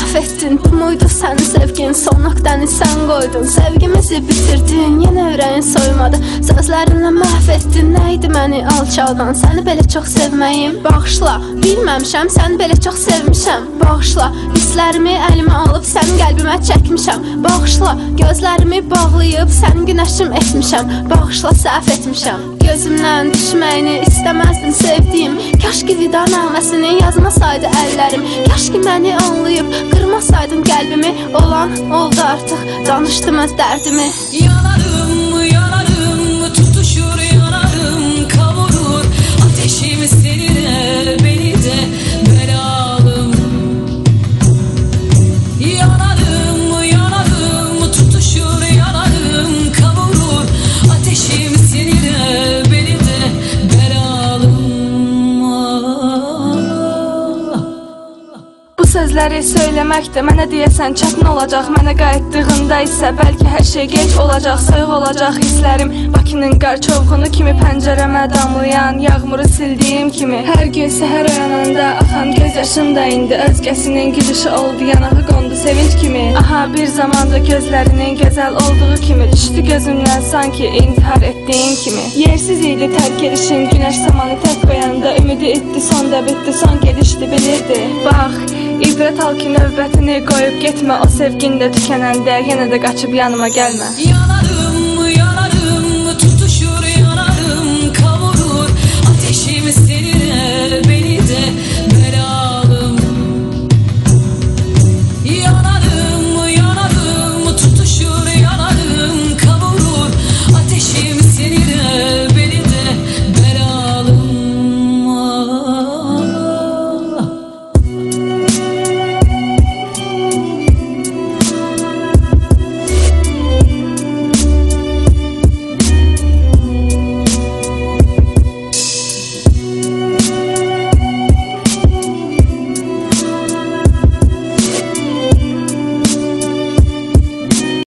məhv etdin. Bu muydu sənin sevgin? Son nöqtəni sən qoydun. Sevgimizi bitirdin, yenə ürəyin soymadı. Sözlərinlə məhv etdin, nə idi məni alçaldan? Səni belə çox sevməyim, bağışla. Bilməmişəm, səni belə çox sevmişəm, bağışla. Hisslərimi əlimə alıb sənin qəlbimə çəkmişəm, bağışla. Gözlərimi bağlayıb sənin günəşim etmişəm, bağışla, səhv etmişəm. Gözümdən düşməyini istəməzdin sevdiyim. Kaş ki vida naməsini yazmasaydı əllərim. Kaş ki məni anlayıb qırmasaydın qəlbimi. Olan oldu artıq, danışdım öz dərdimi. Yanarım, yanarım, tutuşur yanarım, kavurur ateşim seni de beni de belalım. Yanarım, yanarım, tutuşur yanarım, kavurur ateşim seni de beni de belalım. Bu sözləri söyləmək də mənə deyəsən çətin olacaq. Mənə qayıtdığında isə bəlkə hər şey geç olacaq. Soyuq olacaq hisslərim, Bakının qar çovğunu kimi pəncərəmə damlayan yağmuru sildiyim kimi. Hər gün səhər oyananda axan göz yaşım da indi özgəsinin gülüşü oldu, yanağı qondu sevinç kimi. Aha, bir zamanda gözlərinin gözəl olduğu kimi düşdü gözümdən sanki intihar etdiyim kimi. Yersiz idi tərk edişin, günəş samanı tək qoyanda ümidi etdi, son da bitdi, son gedişdi, bilirdi. Bax, İbrət al ki növbətini qoyub getmə, o sevgin də tükənəndə yenə də qaçıb yanıma gəlmə.